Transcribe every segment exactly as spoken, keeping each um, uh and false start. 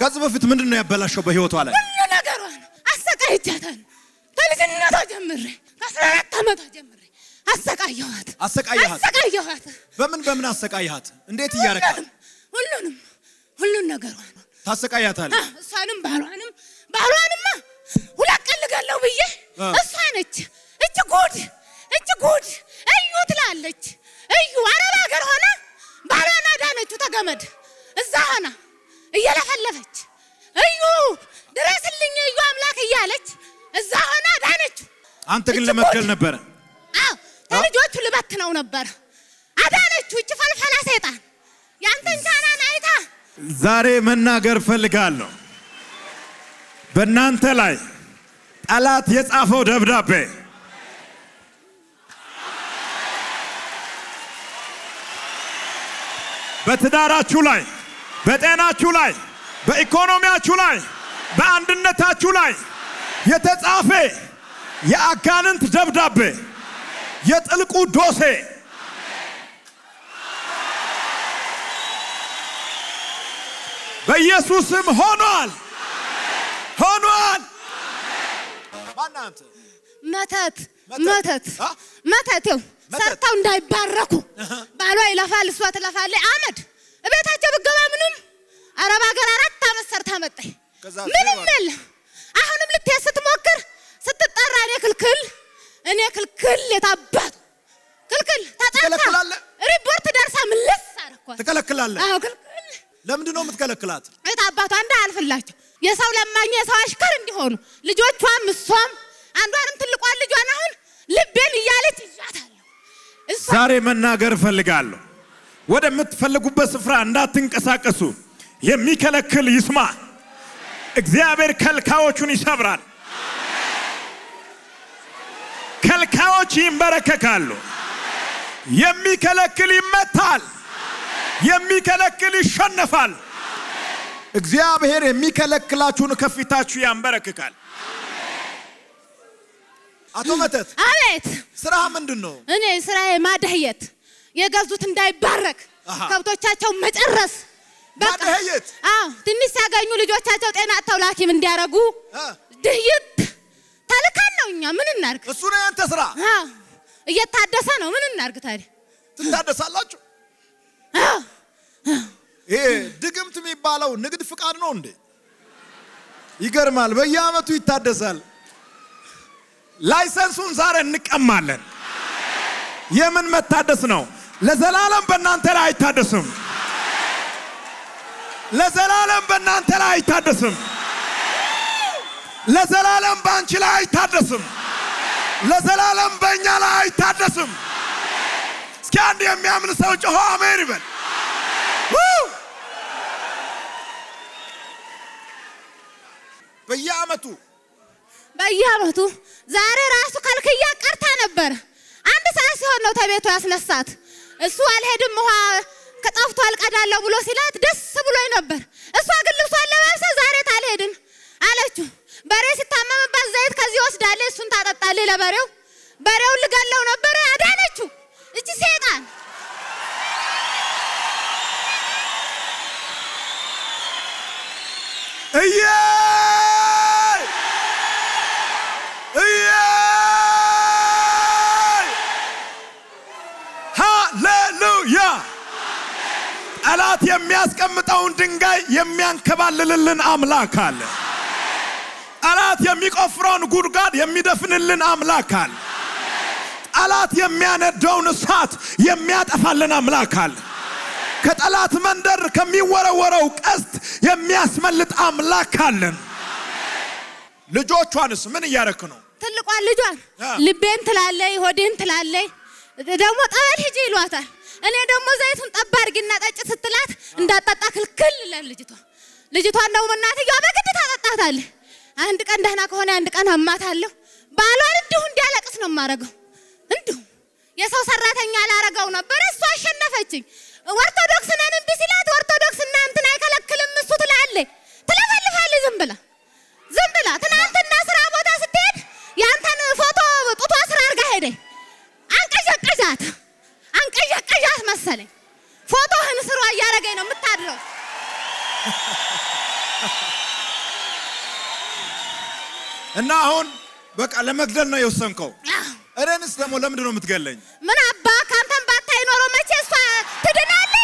ከዚህ በፊት ምንድነው ያበላሸው በህይወቷ ላይ ሁሉ ነገሯን አሰቃይቻታል ከልጅነቷ ጀምሬ ከአስራ አራት ዓመቷ ጀምሬ አሰቃየኋት አሰቃየኋት አሰቃየኋት በምን በምን አሰቃየኋት እንዴት ይያረካል ሁሉንም ሁሉን ነገሯን ታሰቃያታል እሷንም ባሏንም ባሏንማ ሁለት ቀን ልገለው ብዬ እሷ ነች እቺ ጉድ እቺ ጉድ እዩ ትላለች እዩ አረብ ሀገር ሆነ ባሏን አዳነችው ተገመድ እዛ ሆና እየለፈለፈች እዩ ድረስልኝ እዩ አምላክ እያለች እዛ ሆና አዳነችው አንተ ግን ለመትከል ነበር አው ልጆቹ ልበት ነው ነበር አዳነችው እቺ ፈልፈላ ሰይጣን ያንተን ቻናን አይታ ዛሬ መናገር ፈልጋለሁ በእናንተ ላይ ጠላት የጻፈው ደብዳቤ በትዳራችሁ ላይ በጤናችሁ ላይ በኢኮኖሚያችሁ ላይ በአንድነታችሁ ላይ የተጻፈ የአጋንንት ደብዳቤ የጥልቁ ዶሴ በኢየሱስም ሆኗል ሆኗል ማናንተ መተት መተት መተትው ሰርተው እንዳይባረኩ ባሏ ይለፋል እሷ ትለፋለች አመድ እቤታቸው ብገባ ምንም አረብ ሀገር አራት ዓመት ሰርታ መጣች ምንም የለ አሁንም ልትሄድ ስትሞክር ስትጠራ እኔ ክልክል እኔ ክልክል የታባቱ ክልክል ተጣጣ ሪፖርት ደርሳ ምልስ አረኳት ተከለክላለህ አዎ ክልክል ለምንድን ነው የምትከለክላት የታባቱ አንድ አልፈላቸው የሰው ለማኝ የሰው አሽከር እንዲሆኑ ልጆቿም እሷም አንዷንም ትልቋን ልጇን አሁን ልቤን ይያለች ይያታለሁ ዛሬ መናገር ፈልጋለሁ ወደ ምትፈልጉበት ስፍራ እንዳትንቀሳቀሱ የሚከለክል ይስማ እግዚአብሔር ከልካዎቹን ይሰብራል ከልካዎች ይንበረከካሉ የሚከለክል ይመታል የሚከለክል ይሸነፋል እግዚአብሔር የሚከለክላችሁን ከፊታችሁ ያንበረከካል አቶ መተት አቤት ስራ ምንድነው እኔ ስራዬ ማደህየት የገዙት እንዳይባረክ ከብቶቻቸው መጨረስ ማደህየት አዎ ትንሽ ያገኙ ልጆቻቸው ጤና አጥተው ላኪም እንዲያረጉ ድህየት ተልካን ነውኛ ምን እናርግ እሱ ነው ያንተ ስራ አዎ እየታደሰ ነው ምን እናርግ ታዲያ ትታደሳላችሁ አዎ ይሄ ድግምት የሚባለው ንግድ ፍቃድ ነው እንዴ ይገርማል በየአመቱ ይታደሳል ላይሰንሱን ዛሬ እንቀማለን የምን መታደስ ነው ለዘላለም በእናንተ ላይ አይታደስም ለዘላለም በእናንተ ላይ አይታደስም ለዘላለም ባንቺ ላይ አይታደስም ለዘላለም በእኛ ላይ አይታደስም እስኪ አንድ የሚያምን ሰው ጮሆ አሜን ይበል በየአመቱ በየአመቱ ዛሬ ራሱ ከልክያ ቀርታ ነበር አንድ ሰዓት ሲሆን ነው ተቤቱ ያስነሳት እሱ አልሄድም ውሃ ከጣፍቷል ቀዳለው ብሎ ሲላት ደስ ብሎኝ ነበር እሷ ግን ልብሷን ለባብሳ ዛሬ ታልሄድን አለችው በሬ ሲታመምባት ዘይት ከዚህ ወስዳለ እሱን ታጠጣለች ለበሬው በሬው ልገለው ነበር አዳነችው እቺ ሰይጣን እየ እየ ሃሌሉያ ጠላት የሚያስቀምጠውን ድንጋይ የሚያንከባልልልን አምላክ አለ ጠላት የሚቆፍረውን ጉድጓድ የሚደፍንልን አምላክ አለ ጠላት የሚያነደውን እሳት የሚያጠፋልን አምላክ አለ ከጠላት መንደር ከሚወረወረው ቀስት የሚያስመልጥ አምላክ አለን ልጆቿንስ ምን ያረክ ነው ትልቋን ልጇን ልቤን ትላለይ ሆዴን ትላለይ ደግሞ ጠበል ሂጂ ይሏታል እኔ ደግሞ ዘይቱን ጠባርግና ጠጭ ስትላት እንዳጣጣ ክልክል ለልጅቷ ልጅቷን ደግሞ እናትየዋ በግድ ታጣጣታለች አንድ ቀን ደህና ከሆነ አንድ ቀን አማታለሁ ባሏን እንዲሁ እንዲያለቅስ ነው ማረገው እንዲሁ የሰው ሰራተኛ አላረጋው ነበር እሷ አሸነፈችኝ ኦርቶዶክስ ነን እንዴ ሲላት ኦርቶዶክስ እና እንትን አይከለክልም እሱ ትላለች ትለፈልፋለች ዝም ብላ ዝም ብላ ትናንትና ስራ ቦታ ስትሄድ ያንተን ፎቶ ጡቷ ስራ አርጋ ሄደ አንቀዠቀዣት አንቀዠቀዣት መሰለኝ ፎቶህን ስሯ ያረገኝ ነው የምታድረው እና አሁን በቃ ለመግደል ነው የወሰንከው እኔንስ ደግሞ ለምንድን ነው የምትገለኝ ምን አባ ካንተን ባታይ ኖሮ መቼ እሷ ትድናለች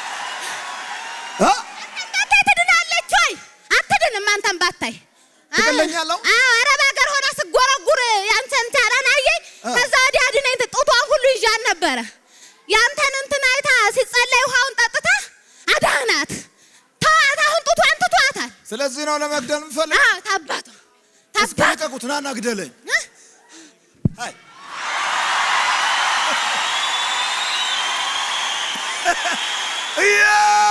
አ አንተ ትድናለች ወይ አትድንም አንተን ባታይ ትገለኛለሁ አዎ አረብ ሀገር ሆነ ስጎረጉር ያንተን ታራናዬ ከዛ ወዲያ አድነኝ ጡቷን ሁሉ ይዣን ነበር ያንተን እንትን አይታ ሲጸለይ ውሃውን ጠጥታ አዳናት ታታ አሁን ጡቷን ትቷታል ስለዚህ ነው ለመግደል ምፈልግ አዎ ታባቷ ታስቀቁት ናና ግደለኝ አይ ያ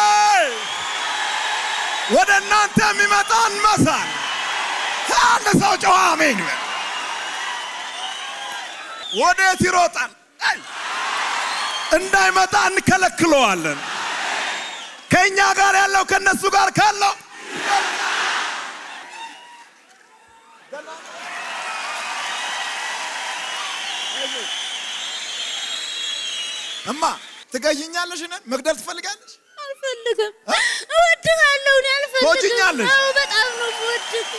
ወደ እናንተ የሚመጣን መሳል አንድ ሰው ጮኸ አሜን ወዴት ይሮጣል እንዳይመጣ እንከለክለዋለን ከኛ ጋር ያለው ከነሱ ጋር ካለው እማ ትገይኛለሽ ነን መግደል ትፈልጋለሽ አልፈልግም እወድሃለሁ እኔ አልፈልግም ወጭኛለሽ አዎ በጣም ነው ወድክ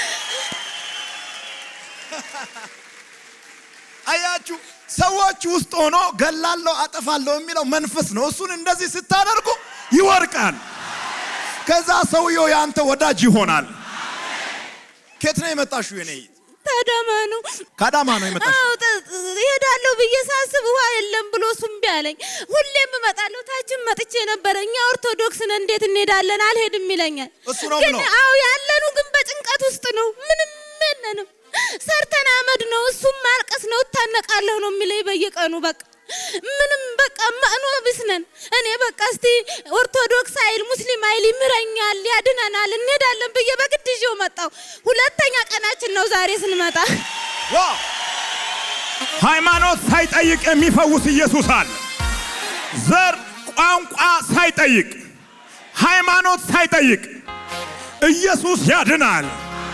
አያችሁ ሰዎች ውስጥ ሆኖ ገላለው አጠፋለው የሚለው መንፈስ ነው እሱን እንደዚህ ስታደርጉ ይወርቃል ከዛ ሰውየው ያንተ ወዳጅ ይሆናል ከየት ነው የመጣሽው የኔ ታዳማ ነው ካዳማ ነው የመጣሽው አዎ ይሄዳለው በየሳስብ ውሃ የለም ብሎ ሱም ቢያለኝ ሁሌም እመጣለሁ ታችን መጥቼ ነበርኛ ኦርቶዶክስ ነን እንዴት እንሄዳለን አልሄድም ይለኛል እሱ ነው ግን አዎ ያለኑ ግን በጭንቀት ውስጥ ነው ምንም የለንም ሰርተና አመድ ነው እሱም ማልቀስ ነው ታነቃለሁ ነው የሚለይ በየቀኑ በቃ ምንም በቃ ማኖ ብስነን እኔ በቃ እስቲ ኦርቶዶክስ አይል ሙስሊም አይል ይምረኛል ያድነናል እንሄዳለን በየ በግድጂው መጣው ሁለተኛ ቀናችን ነው ዛሬ ስንመጣ ዋው ሃይማኖት ሳይጠይቅ የሚፈውስ ኢየሱስ አለ ዘር ቋንቋ ሳይጠይቅ ሃይማኖት ሳይጠይቅ ኢየሱስ ያድናል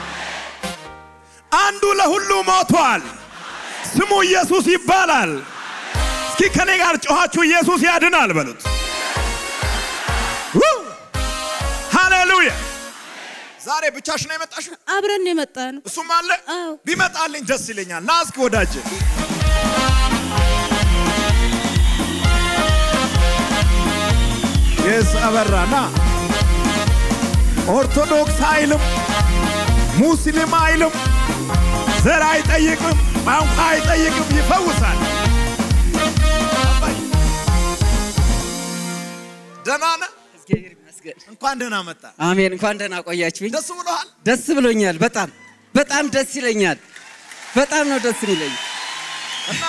አንዱ ለሁሉ ሞቷል ስሙ ኢየሱስ ይባላል እስኪ ከኔ ጋር ጮኻችሁ ኢየሱስ ያድናል በሉት ሃሌሉያ ዛሬ ብቻሽ ነው የመጣሽው አብረን የመጣነው እሱም አለ ቢመጣልኝ ደስ ይለኛል ና እስኪ ወዳጄ የስ አበራና ኦርቶዶክስ አይልም ሙስሊም አይልም ዘር አይጠይቅም ቋንቋ አይጠይቅም ይፈውሳል ደህና ነህ እግዚአብሔር ይመስገን እንኳን ደህና መጣ አሜን እንኳን ደህና ቆያችሁኝ ደስ ብሎሃል ደስ ብሎኛል በጣም በጣም ደስ ይለኛል በጣም ነው ደስ ይለኝ እና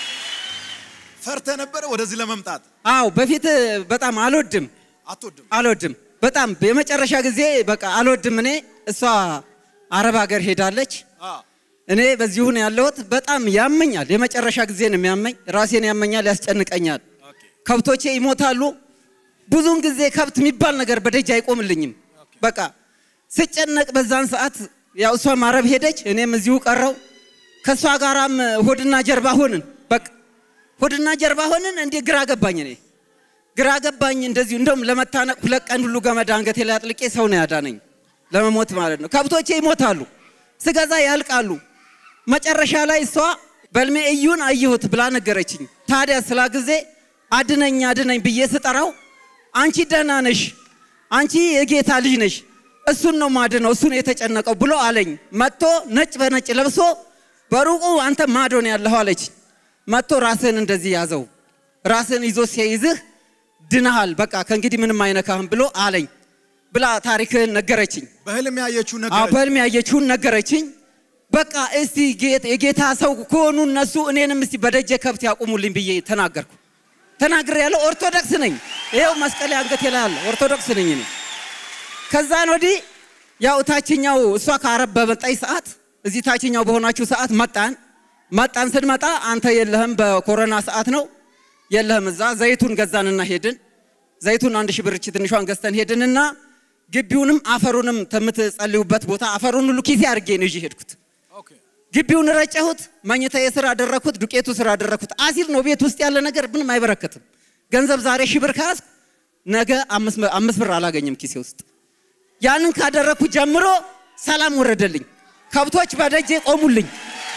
ፈርተ ነበር ወደዚህ ለመምጣት አው በፊት በጣም አልወድም አትወድም አልወድም በጣም በመጨረሻ ጊዜ በቃ አልወድም እኔ እሷ አረብ ሀገር ሄዳለች እኔ በዚህ ሁን ያለሁት በጣም ያመኛል የመጨረሻ ጊዜ ነው የሚያመኝ ራሴን ያመኛል ያስጨንቀኛል ከብቶቼ ይሞታሉ ብዙን ጊዜ ከብት የሚባል ነገር በደጅ አይቆምልኝም በቃ ስጨነቅ በዛን ሰዓት ያው እሷ ማረብ ሄደች እኔም እዚሁ ቀረው ከሷ ጋራም ሆድና ጀርባ ሆነን በቃ ሆድና ጀርባ ሆነን እንዴ ግራ ገባኝ እኔ ግራ ገባኝ እንደዚህ እንደም ለመታነቅ ሁለት ቀን ሁሉ ገመድ አንገቴ ላይ አጥልቄ ሰው ነው ያዳነኝ ለመሞት ማለት ነው ከብቶቼ ይሞታሉ ስገዛ ያልቃሉ መጨረሻ ላይ እሷ በልሜ እዩን አየሁት ብላ ነገረችኝ ታዲያ ስላ ጊዜ አድነኝ አድነኝ ብዬ ስጠራው አንቺ ደህና ነሽ አንቺ የጌታ ልጅ ነሽ እሱን ነው ማድነው እሱን የተጨነቀው ብሎ አለኝ መጥቶ ነጭ በነጭ ለብሶ በሩቁ አንተ ማዶን ያለህ አለች መጥቶ ራስን እንደዚህ ያዘው ራስን ይዞ ሲይዝህ ድነሃል በቃ ከእንግዲህ ምንም አይነካህም ብሎ አለኝ ብላ ታሪክን ነገረችኝ በህልም ያየችው ነገር አዎ በህልም ያየችው ነገረችኝ በቃ እስቲ የጌታ ሰው ኮኑ እነሱ እኔንም እስቲ በደጀ ከብት ያቆሙልኝ ብዬ ተናገርኩ ተናግሬ ያለው ኦርቶዶክስ ነኝ ይሄው መስቀል አንገቴ ላይ አለ ኦርቶዶክስ ነኝ እኔ ከዛን ወዲ ያው ታችኛው እሷ ካረብ በመጣይ ሰዓት እዚህ ታችኛው በሆናችሁ ሰዓት መጣን መጣን ስንመጣ አንተ የለህም በኮሮና ሰዓት ነው የለህም እዛ ዘይቱን ገዛንና ሄድን ዘይቱን አንድ ሺህ ብር እቺ ትንሿን ገዝተን ሄድንና ግቢውንም አፈሩንም ተምትጸልዩበት ቦታ አፈሩን ሁሉ ኪሴ አርጌ ነው ይዤ ሄድኩት ኦኬ ግቢውን ረጨሁት ማኝታ የሥራ አደረኩት ዱቄቱ ሥራ አደረኩት አሲር ነው ቤት ውስጥ ያለ ነገር ምንም አይበረከትም ገንዘብ ዛሬ ሺህ ብር ካስ ነገ አምስት ብር አላገኝም ኪሴ ውስጥ ያንን ካደረኩ ጀምሮ ሰላም ወረደልኝ ከብቶች በደጄ ቆሙልኝ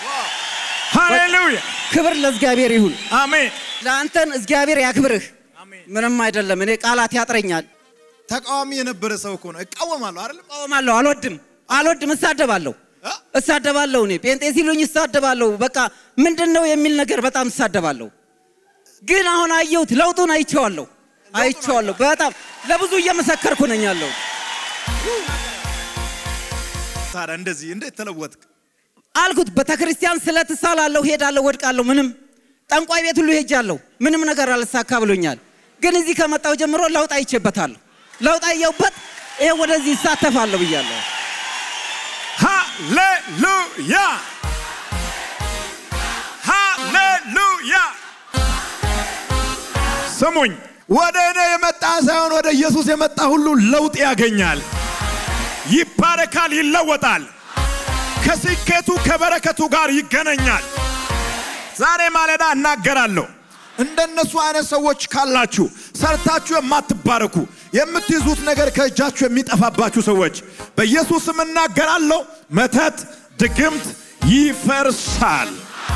ሃሌሉያ ክብር ለእግዚአብሔር ይሁን አሜን ለአንተን እግዚአብሔር ያክብርህ ምንም አይደለም እኔ ቃላት ያጥረኛል ተቃዋሚ የነበረ ሰው እኮ ነው እቃወማለሁ አይደል እቃወማለሁ አልወድም አልወድም እሳደባለሁ እሳደባለሁ እኔ ጴንጤ ሲሉኝ እሳደባለሁ በቃ ምንድነው የሚል ነገር በጣም እሳደባለሁ ግን አሁን አየሁት ለውጡን አይቼዋለሁ አይቼዋለሁ በጣም ለብዙ እየመሰከርኩ ነኝ ያለው ታዲያ እንደዚህ እንዴት ተለወጥክ አልኩት በተክርስቲያን ስለተሳላለሁ ሄዳለሁ ወድቃለሁ ምንም ጠንቋይ ቤት ሁሉ ሄጃለሁ ምንም ነገር አልሳካ ብሎኛል ግን እዚህ ከመጣው ጀምሮ ለውጥ አይቼበታለሁ ለውጥ አየሁበት ይሄ ወደዚህ ሳተፋለሁ ብያለሁ ሃሌሉያ ሃሌሉያ ስሙኝ ወደ እኔ የመጣ ሳይሆን ወደ ኢየሱስ የመጣ ሁሉ ለውጥ ያገኛል ይባረካል ይለወጣል ከስኬቱ ከበረከቱ ጋር ይገናኛል ዛሬ ማለዳ እናገራለሁ እንደነሱ አይነት ሰዎች ካላችሁ ሰርታችሁ የማትባረኩ የምትይዙት ነገር ከእጃችሁ የሚጠፋባችሁ ሰዎች በኢየሱስ ስም እናገራለሁ መተት ድግምት ይፈርሳል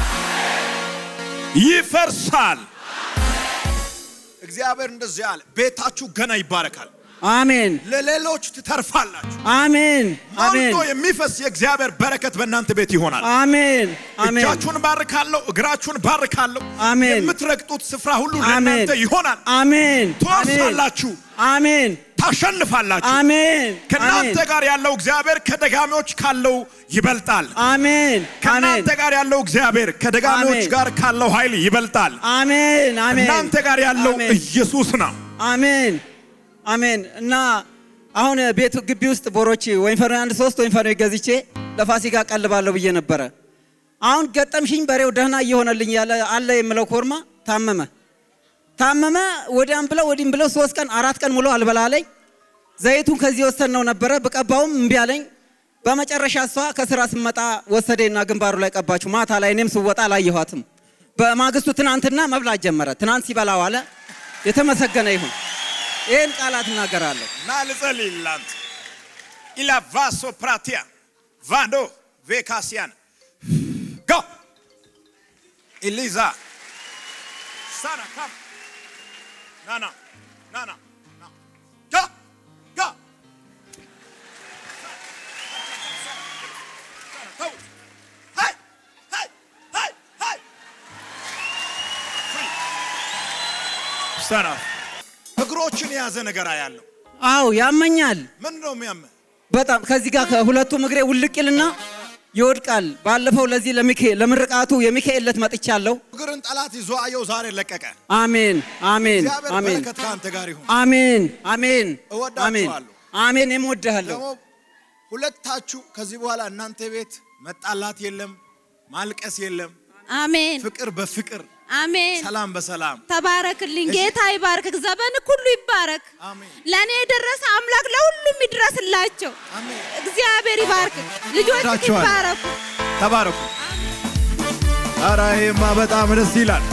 ይፈርሳል እግዚአብሔር እንደዚህ ያለ ቤታችሁ ገና ይባረካል አሜን ለሌሎች ትተርፋላችሁ አሜን አሜን ሞልቶ የሚፈስ የእግዚአብሔር በረከት በእናንተ ቤት ይሆናል አሜን አሜን እጃችሁን ባርካለሁ እግራችሁን ባርካለሁ አሜን የምትረግጡት ስፍራ ሁሉ ለእናንተ ይሆናል አሜን ትወርሳላችሁ አሜን ታሸንፋላችሁ አሜን ከናንተ ጋር ያለው እግዚአብሔር ከደጋሚዎች ካለው ይበልጣል አሜን ከናንተ ጋር ያለው እግዚአብሔር ከደጋሚዎች ጋር ካለው ኃይል ይበልጣል አሜን አሜን ከናንተ ጋር ያለው ኢየሱስ ነው አሜን አሜን እና አሁን ቤቱ ግቢ ውስጥ ቦሮች ወይንፈር አንድ ሶስት ወይንፈር ገዝቼ ለፋሲካ ቀልባለሁ ብዬ ነበር አሁን ገጠምሽኝ በሬው ደህና እየሆነልኝ ያለ አለ የምለው ኮርማ ታመመ ታመመ ወዲያም ብለው ወዲም ብለው ሶስት ቀን አራት ቀን ሙሉ አልበላለኝ ዘይቱን ከዚህ ወሰነው ነበር በቀባውም እምቢ አለኝ በመጨረሻ እሷ ከስራ ስመጣ ወሰደና ግንባሩ ላይ ቀባችሁ ማታ ላይ እኔም ስወጣ አላየኋትም በማግስቱ ትናንትና መብላት ጀመረ ትናንት ሲበላው አለ የተመሰገነ ይሁን ይሄን ቃላት እናገራለሁ ና ልጸልይላንተ ኢላ ቫሶ ፕራቲያ ቫንዶ ቬካሲያን ጎ ኢሊዛ ሳራ ካም ናና ናና ጎ ጎ ሃይ ሃይ ሃይ ሃይ ሳራ እግሮችን ያዘ ነገር አያለው አው ያመኛል ምን ነው የሚያመ በጣም ከዚህ ጋር ከሁለቱም እግሬ ውልቅልና ይወድቃል ባለፈው ለዚህ ለሚካኤል ለምርቃቱ የሚካኤል ለት መጥቻለሁ እግርን ጠላት ይዞ አየው ዛሬ ለቀቀ አሜን አሜን አሜን በረከት ካንተ ጋር ይሁን አሜን አሜን አሜን አሜን እምወድሃለሁ ሁለታችሁ ከዚህ በኋላ እናንተ ቤት መጣላት የለም ማልቀስ የለም አሜን ፍቅር በፍቅር አሜን ሰላም በሰላም ተባረክልኝ ጌታ ይባርክ ዘበን ሁሉ ይባረክ አሜን ለኔ የደረሰ አምላክ ለሁሉም ይድረስላቸው አሜን እግዚአብሔር ይባርክ ልጆች ይባረኩ ተባረኩ አራይማ በጣም ደስ ይላል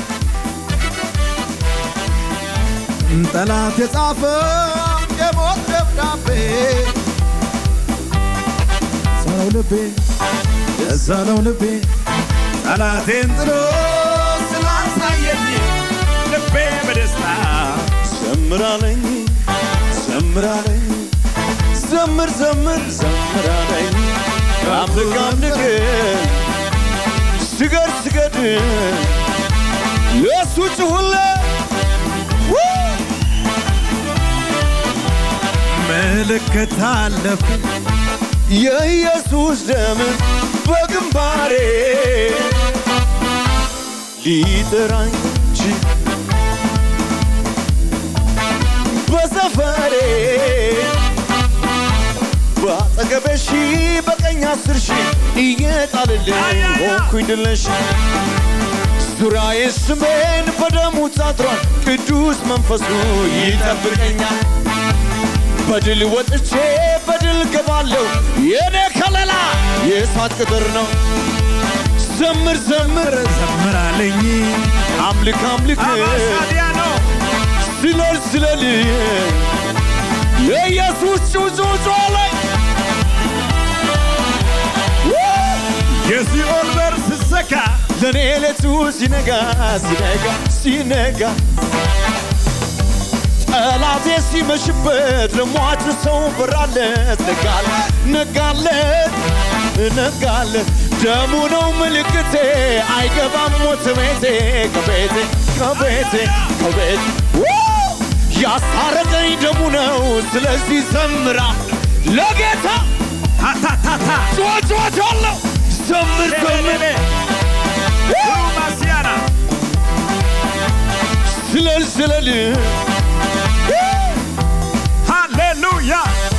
ጠላት የጻፈው የሞት ደብዳቤ ሰው ልቤ የዛለው ልቤ ጠላቴን ጥሎ ስላሳየኝ ልቤ በደስታ ዘምራለኝ ዘምራለኝ ዘምር ዘምር ዘምራለኝ አምልክ አምልክ ስገድ ስገድ ለሱ ጭሁለ ምልክት አለፍ የኢየሱስ ደም በግንባሬ ሊጠራኝ በሰፈሬ ባጠገበሽ በቀኝ አስር ሺህ እየጣለልኝ ሆንኩኝ ድለሽ ዙሪያዬ ስሜን በደሙ ታጥሯል ቅዱስ መንፈሱ ይጠብቀኛል በድል ወጥቼ በድል ገባለሁ የኔ ከለላ የእሳት ቅጥር ነው ዘምር ዘምር ዘምራለኝ አምልክ አምልክ ስለል ስለል ኢየሱስ ጩጩጩ ላይ የሲኦል በር ሲዘጋ ለኔ ሌቱ ሲነጋ ሲነጋ ሲነጋ ጠላቴ ሲመሽበት ለሟቹ ሰው በራለት ነጋለት ነጋለት ነጋለት ደሙ ነው ምልክቴ አይገባም ሞት ቤቴ ከቤቴ ከቤቴ ከቤቴ ያስታረቀኝ ደሙ ነው ስለዚህ ዘምራ ለጌታ ታታታታ ጮጮቻለሁ ዘምር ዘምር ሩማሲያና ስለል ስለል ሃሌሉያ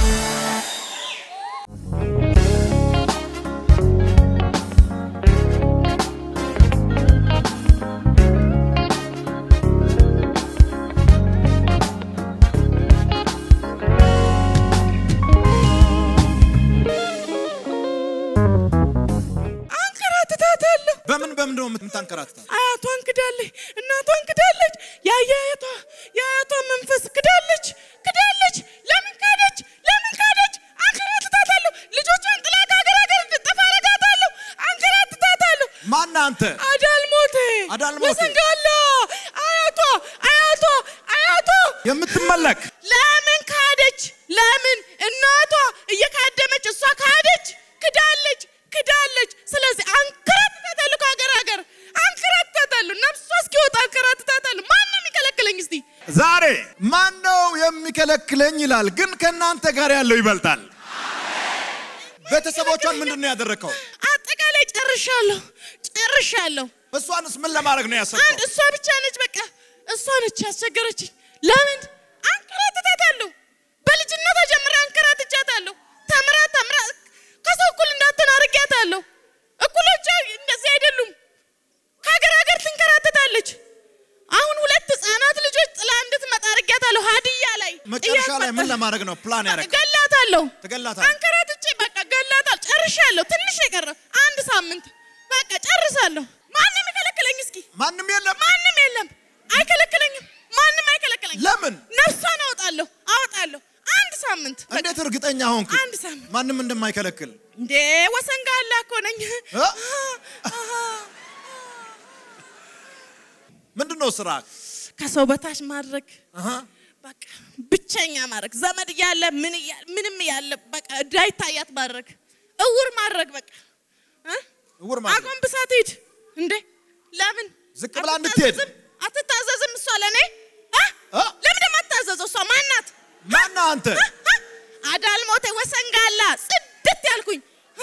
በምን በምን ነው የምታንከራተታው? አያቷን ክዳለች፣ እናቷን ክዳለች፣ ያያያቷ ያያቷ መንፈስ ክዳለች ክዳለች። ለምን ካደች? ለምን ካደች? አንከራተታታለሁ። ልጆቿን ጥላ ከሀገር ሀገር እንድትጠፋ አደርጋታለሁ። አንከራተታታለሁ። ማን አንተ? አዳልሞቴ አዳልሞቴ ወሰንጋላ አያቷ አያቷ አያቷ የምትመለክ ለምን ካደች? ለምን እናቷ እየካደመች እሷ ካደች? ክዳለች ክዳለች። ስለዚህ አንከራተታታለሁ። ከሀገር ሀገር አንከራተታታለሁ። ነፍሷ እስኪወጣ አንከራተታታለሁ። ማን ነው የሚከለክለኝ? እስቲ ዛሬ ማን ነው የሚከለክለኝ ይላል። ግን ከናንተ ጋር ያለው ይበልጣል። ቤተሰቦቿን ምንድነው ያደረከው? አጠቃላይ ጨርሻለሁ ጨርሻለሁ። እሷንስ ምን ለማድረግ ነው ያሰብከው? አንድ እሷ ብቻ ነች። በቃ እሷ ነች ያስቸገረችኝ። ለምን አንከራተታታለሁ? በልጅነቷ ጀምራ አንከራተቻታለሁ። ተምራ ተምራ ከሰው እኩል እንዳትሆን አድርጊያታለሁ። እኩሎቿ እንደዚህ አይደሉም። ከሀገር ሀገር ትንከራተታለች። አሁን ሁለት ህፃናት ልጆች ጥላ እንድትመጣ አድርጊያታለሁ። ሀዲያ ላይ መጨረሻ ላይ ምን ለማድረግ ነው ፕላን ያደረገው? ገላታለሁ። ትገላታለህ? አንከራትቼ በቃ ገላታለሁ። ጨርሻለሁ። ትንሽ የቀረ አንድ ሳምንት በቃ ጨርሳለሁ። ማንም ይከለክለኝ? እስኪ ማንም የለም። ማንም የለም። አይከለክለኝም። ማንም አይከለክለኝም። ለምን? ነፍሷን አወጣለሁ አወጣለሁ። አንድ ሳምንት እንዴት እርግጠኛ ሆንክ? አንድ ሳምንት ማንም እንደማይከለክል እንዴ ወሰንጋላ እኮ ነኝ። ምንድነው ስራ? ከሰው በታች ማድረግ በቃ ብቸኛ ማድረግ ዘመድ ያለ ምን ምንም ያለ በቃ ዳይታያት ማድረግ እውር ማድረግ በቃ እውር ማድረግ አጎንብሳት ሂድ እንዴ ለምን ዝቅ ብላ እንድትሄድ አትታዘዝም? እሷ ለኔ ለምን ደማታዘዘው? እሷ ማናት? ማና አንተ? አዳልሞቴ ወሰንጋላ ጽድት ያልኩኝ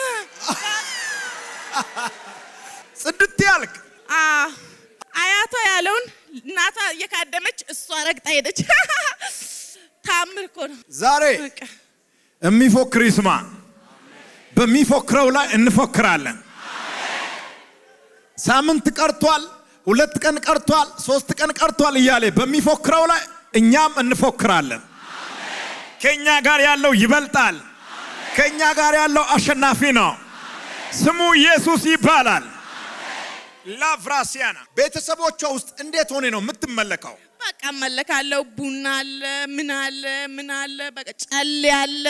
ጽድት ያልክ አ አያቷ ያለውን እናቷ እየካደመች እሷ ረግጣ ሄደች። ታምር እኮ ነው። ዛሬ የሚፎክር ይስማ። በሚፎክረው ላይ እንፎክራለን። ሳምንት ቀርቷል፣ ሁለት ቀን ቀርቷል፣ ሶስት ቀን ቀርቷል እያለ በሚፎክረው ላይ እኛም እንፎክራለን። ከኛ ጋር ያለው ይበልጣል። ከኛ ጋር ያለው አሸናፊ ነው። ስሙ ኢየሱስ ይባላል። ላቭራሲያና ቤተሰቦቿ ውስጥ እንዴት ሆነ ነው የምትመለከው? በቃ መለካለው። ቡና አለ፣ ምን አለ ምን አለ በቃ ጨል ያለ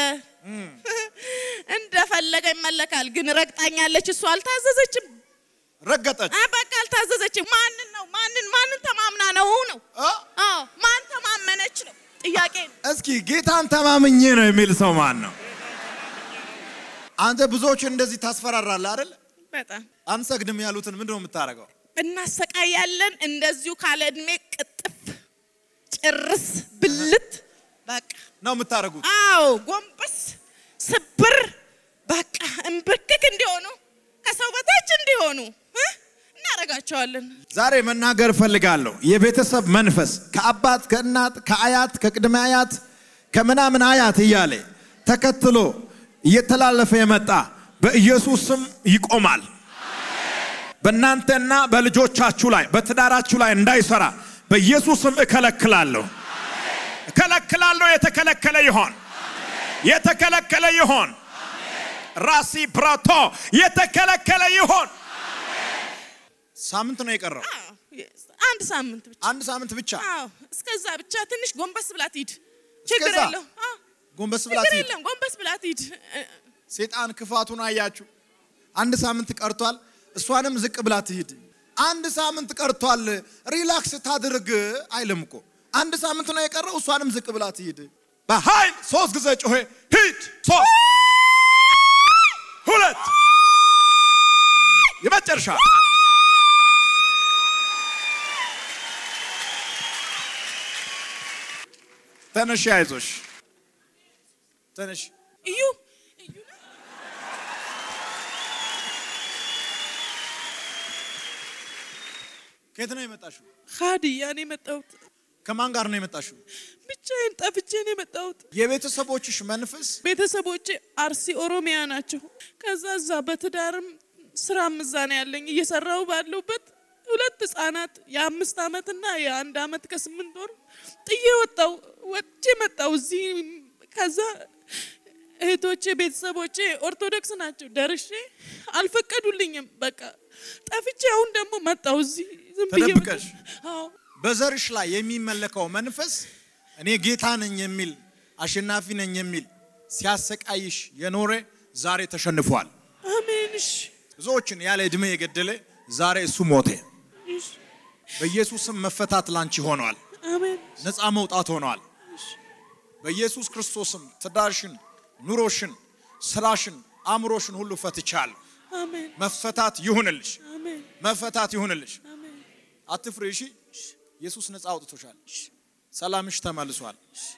እንደፈለገ ይመለካል። ግን ረግጣኛለች። እሷ አልታዘዘችም። ረገጠች። አይ በቃ አልታዘዘችም። ማንን ነው ማንን ማንን ተማምና ነው ነው? አዎ ማን ተማመነች ነው ጥያቄ። እስኪ ጌታን ተማምኜ ነው የሚል ሰው ማን ነው? አንተ ብዙዎች እንደዚህ ታስፈራራለህ አይደል? በጣም አንሰግድም ያሉትን ምንድነው የምታረገው? እናሰቃያለን። እንደዚሁ ካለ እድሜ ቅጥፍ ጭርስ ብልት በቃ ነው የምታረጉት። አዎ ጎንበስ ስብር በቃ እንብርክክ እንዲሆኑ ከሰው በታች እንዲሆኑ እናረጋቸዋለን። ዛሬ መናገር ፈልጋለሁ። የቤተሰብ መንፈስ ከአባት ከእናት ከአያት ከቅድመ አያት ከመናምን አያት እያለ ተከትሎ እየተላለፈ የመጣ በኢየሱስ ስም ይቆማል። በእናንተና በልጆቻችሁ ላይ በትዳራችሁ ላይ እንዳይሰራ በኢየሱስ ስም እከለክላለሁ። እከለክላለሁ። የተከለከለ ይሆን የተከለከለ ይሆን ራሲ ብራቶ የተከለከለ ይሆን። ሳምንት ነው የቀረው። አንድ ሳምንት ብቻ አንድ ሳምንት ብቻ። አዎ እስከዛ ብቻ ትንሽ ጎንበስ ብላት ሂድ። ችግር የለው። ጎንበስ ብላት ሂድ የለም ጎንበስ ብላት ሂድ ሰይጣን ክፋቱን አያችሁ አንድ ሳምንት ቀርቷል እሷንም ዝቅ ብላት ሂድ አንድ ሳምንት ቀርቷል ሪላክስ ታድርግ አይልም እኮ አንድ ሳምንት ነው የቀረው እሷንም ዝቅ ብላት ሂድ በኃይል ሶስት ጊዜ ጮሄ ሂድ ሶስት ሁለት የመጨረሻ ተነሽ አይዞሽ ተነሽ እዩ ከየት ነው የመጣሽው ኻዲያ ነው የመጣሁት ከማን ጋር ነው የመጣሽው ብቻዬን ጠፍቼ ነው የመጣሁት የቤተሰቦችሽ መንፈስ ቤተሰቦቼ አርሲ ኦሮሚያ ናቸው ከዛ እዛ በትዳርም ስራም እዛ ነው ያለኝ እየሰራው ባለውበት ሁለት ህፃናት የአምስት አመትና የአንድ አመት ከስምንት ወር ጥዬ ወጣው ወጥቼ መጣው እዚህ ከዛ እህቶቼ ቤተሰቦቼ ኦርቶዶክስ ናቸው ደርሼ አልፈቀዱልኝም በቃ ጠፍቼ አሁን ደግሞ መጣው እዚህ ዝም ብዬ ተደብቀሽ አዎ በዘርሽ ላይ የሚመለከው መንፈስ እኔ ጌታ ነኝ የሚል አሸናፊ ነኝ የሚል ሲያሰቃይሽ የኖረ ዛሬ ተሸንፏል አሜንሽ ብዙዎችን ያለ እድሜ የገደለ ዛሬ እሱ ሞተ በኢየሱስም መፈታት ላንቺ ሆኗል አሜን ነፃ መውጣት ሆኗል በኢየሱስ ክርስቶስም ትዳርሽን ኑሮሽን ስራሽን አምሮሽን ሁሉ ፈትቻለሁ አሜን መፈታት ይሁንልሽ አሜን መፈታት ይሁንልሽ አሜን አትፍሪ እሺ ኢየሱስ ነፃ አውጥቶሻል ሰላምሽ ተመልሷል